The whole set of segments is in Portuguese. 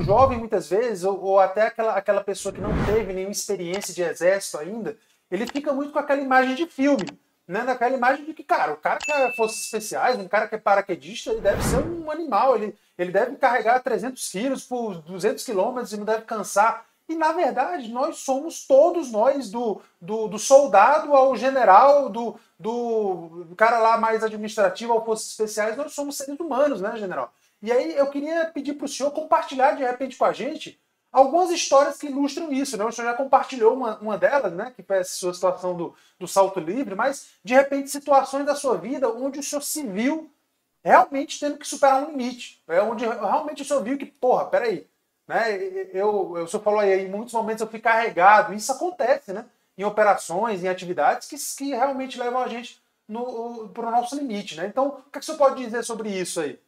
jovem, muitas vezes, ou até aquela pessoa que não teve nenhuma experiência de exército ainda, ele fica muito com aquela imagem de filme, né? Daquela imagem de que, cara, o cara que é forças especiais, um cara que é paraquedista, ele deve ser um animal, ele deve carregar 300 quilos por 200 quilômetros e não deve cansar. E, na verdade, nós somos todos nós, do soldado ao general, do cara lá mais administrativo ao forças especiais, nós somos seres humanos, né, general? E aí eu queria pedir para o senhor compartilhar de repente com a gente algumas histórias que ilustram isso, né? O senhor já compartilhou uma delas, né? Que foi a sua situação do salto livre, mas de repente situações da sua vida onde o senhor se viu realmente tendo que superar um limite, onde realmente o senhor viu que, porra, peraí, né? O senhor falou aí, em muitos momentos eu fui carregado, isso acontece, né? Em operações, em atividades que realmente levam a gente para o nosso limite, né? Então, o que o senhor pode dizer sobre isso aí?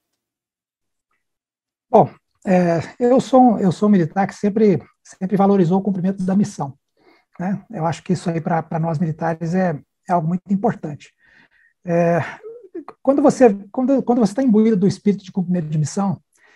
Bom, eu sou um militar que sempre valorizou o cumprimento da missão, né? Eu acho que isso aí para nós militares é algo muito importante. É, quando você está imbuído do espírito de cumprimento de missão,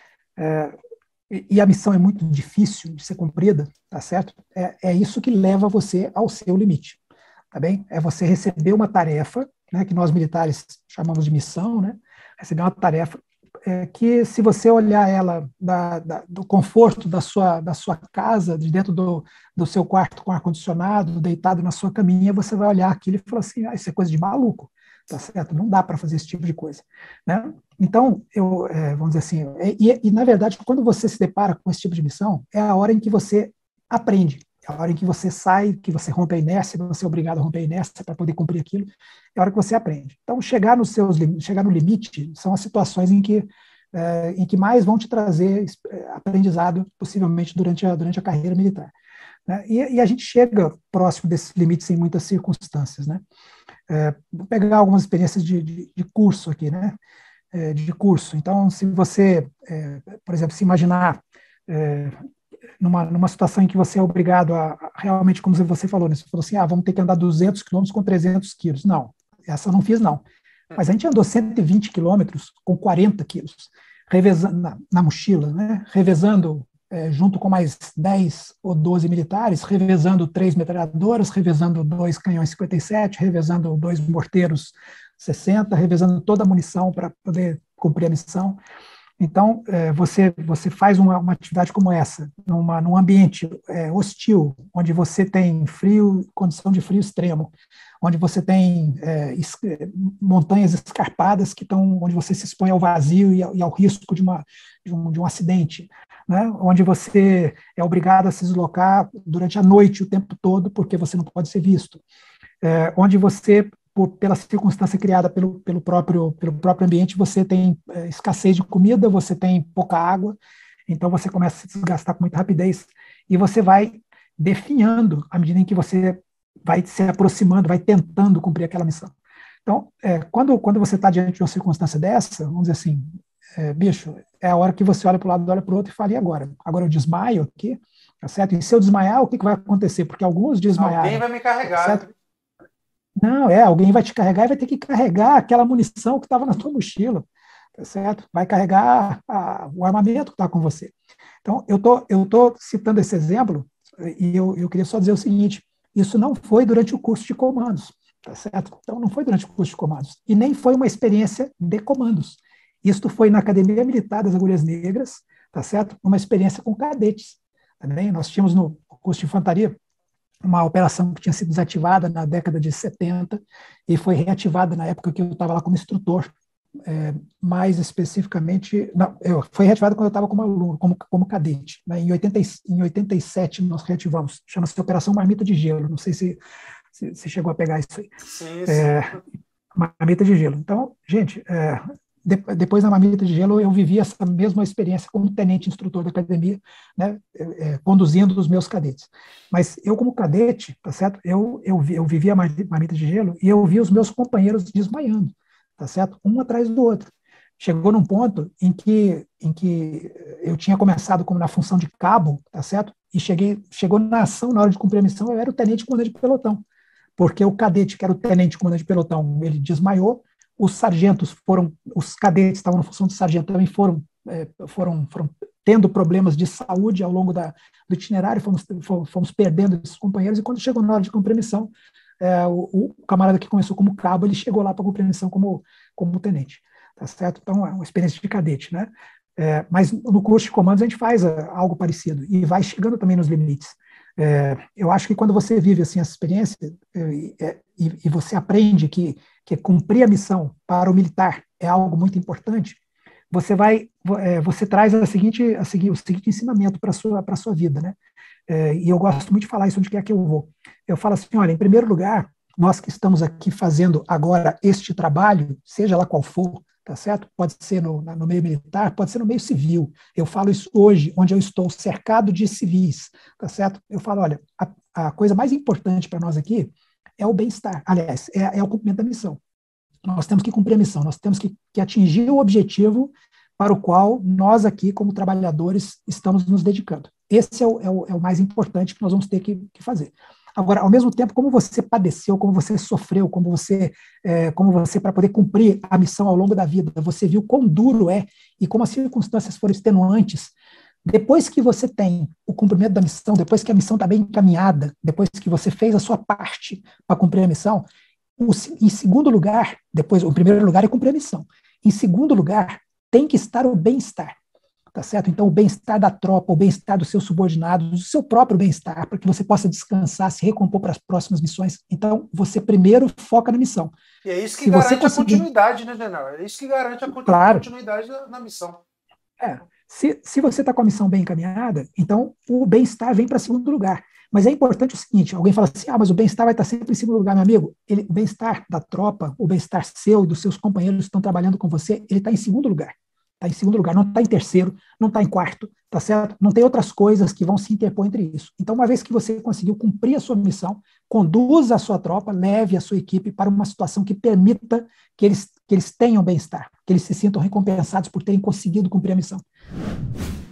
e a missão é muito difícil de ser cumprida, tá certo? É isso que leva você ao seu limite, tá bem? É você receber uma tarefa, né, que nós militares chamamos de missão, né? Receber uma tarefa que, se você olhar ela do conforto da sua casa, de dentro do seu quarto com ar-condicionado, deitado na sua caminha, você vai olhar aquilo e falar assim, isso é coisa de maluco, tá certo? Não dá para fazer esse tipo de coisa, né? Então, vamos dizer assim, na verdade, quando você se depara com esse tipo de missão, é a hora em que você aprende, é a hora em que você sai, que você rompe a inércia, você é obrigado a romper a inércia para poder cumprir aquilo, é a hora que você aprende. Então, chegar no limite são as situações em que mais vão te trazer aprendizado, possivelmente durante a carreira militar, né? E a gente chega próximo desses limites em muitas circunstâncias, né? Vou pegar algumas experiências de curso aqui, né? De curso. Então, se você, por exemplo, se imaginar numa situação em que você é obrigado realmente, como você falou, né? Você falou assim, vamos ter que andar 200 quilômetros com 300 quilos. Não, essa eu não fiz, não. Mas a gente andou 120 quilômetros com 40 quilos, revezando na mochila, né? Revezando junto com mais 10 ou 12 militares, revezando 3 metralhadoras, revezando 2 canhões 57, revezando 2 morteiros 60, revezando toda a munição para poder cumprir a missão. Então, você faz uma atividade como essa, num ambiente hostil, onde você tem frio, condição de frio extremo, onde você tem montanhas escarpadas onde você se expõe ao vazio e ao risco de um acidente, né? Onde você é obrigado a se deslocar durante a noite o tempo todo, porque você não pode ser visto, onde você, pela circunstância criada pelo próprio ambiente, você tem escassez de comida, você tem pouca água, então você começa a se desgastar com muita rapidez, e você vai definhando à medida em que você vai se aproximando, vai tentando cumprir aquela missão. Então, quando você está diante de uma circunstância dessa, vamos dizer assim, bicho, é a hora que você olha para o lado, olha para o outro e fala, e agora? Agora eu desmaio aqui, tá certo? E se eu desmaiar, o que vai acontecer? Porque alguns desmaiaram. Alguém vai me Tá carregar, certo? né? Não, alguém vai te carregar e vai ter que carregar aquela munição que estava na tua mochila, tá certo? Vai carregar o armamento que está com você. Então, eu tô citando esse exemplo e eu queria só dizer o seguinte, isso não foi durante o curso de comandos, tá certo? Então, não foi durante o curso de comandos e nem foi uma experiência de comandos. Isto foi na Academia Militar das Agulhas Negras, tá certo? Uma experiência com cadetes, também. Nós tínhamos no curso de infantaria uma operação que tinha sido desativada na década de 70 e foi reativada na época que eu estava lá como instrutor, mais especificamente, não, foi reativada quando eu estava como aluno, como cadete, né? Em 87 nós reativamos, chama-se Operação Marmita de Gelo, não sei se chegou a pegar isso aí. Sim, sim. Marmita de Gelo. Então, gente, depois da Marmita de Gelo, eu vivi essa mesma experiência como tenente instrutor da academia, né, conduzindo os meus cadetes. Mas eu, como cadete, tá certo? Eu vivi a Marmita de Gelo e eu vi os meus companheiros desmaiando, tá certo? Um atrás do outro. Chegou num ponto em que eu tinha começado como na função de cabo, tá certo? E chegou na ação, na hora de cumprir a missão, eu era o tenente comandante de pelotão, porque o cadete, que era o tenente comandante de pelotão, ele desmaiou, os cadetes que estavam na função de sargento também foram tendo problemas de saúde ao longo do itinerário, fomos perdendo esses companheiros, e quando chegou na hora de cumprir a missão, o camarada que começou como cabo, ele chegou lá para cumprir a missão como tenente, tá certo? Então, é uma experiência de cadete, né? Mas no curso de comandos a gente faz algo parecido, e vai chegando também nos limites. Eu acho que quando você vive assim essa experiência, e você aprende que cumprir a missão para o militar é algo muito importante, você traz o seguinte ensinamento para a sua vida, né? E eu gosto muito de falar isso onde quer que eu vou. Eu falo assim, olha, em primeiro lugar, nós que estamos aqui fazendo agora este trabalho, seja lá qual for, tá certo? Pode ser no meio militar, pode ser no meio civil. Eu falo isso hoje, onde eu estou cercado de civis, tá certo? Eu falo, olha, a coisa mais importante para nós aqui é o bem-estar. Aliás, é o cumprimento da missão. Nós temos que cumprir a missão, nós temos que atingir o objetivo para o qual nós aqui, como trabalhadores, estamos nos dedicando. Esse é o mais importante que nós vamos ter que fazer. Agora, ao mesmo tempo, como você padeceu, como você sofreu, como você, para poder cumprir a missão ao longo da vida, você viu quão duro é e como as circunstâncias foram extenuantes, depois que você tem o cumprimento da missão, depois que a missão está bem encaminhada, depois que você fez a sua parte para cumprir a missão, em segundo lugar, o primeiro lugar é cumprir a missão. Em segundo lugar, tem que estar o bem-estar, tá certo? Então, o bem-estar da tropa, o bem-estar dos seus subordinados, o seu próprio bem-estar, para que você possa descansar, se recompor para as próximas missões. Então, você primeiro foca na missão. E é isso que garante a continuidade, né, general? É isso que garante a continuidade na missão. Se você está com a missão bem encaminhada, então o bem-estar vem para segundo lugar. Mas é importante o seguinte, alguém fala assim, mas o bem-estar vai estar sempre em segundo lugar, meu amigo. O bem-estar da tropa, o bem-estar seu e dos seus companheiros que estão trabalhando com você, ele está em segundo lugar. Está em segundo lugar, não está em terceiro, não está em quarto, tá certo? Não tem outras coisas que vão se interpor entre isso. Então, uma vez que você conseguiu cumprir a sua missão, conduza a sua tropa, leve a sua equipe para uma situação que permita que eles tenham bem-estar, que eles se sintam recompensados por terem conseguido cumprir a missão.